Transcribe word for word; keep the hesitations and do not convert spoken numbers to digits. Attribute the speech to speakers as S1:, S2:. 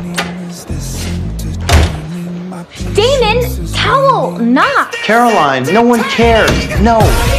S1: Damon, towel, not.
S2: Caroline, no one cares. No.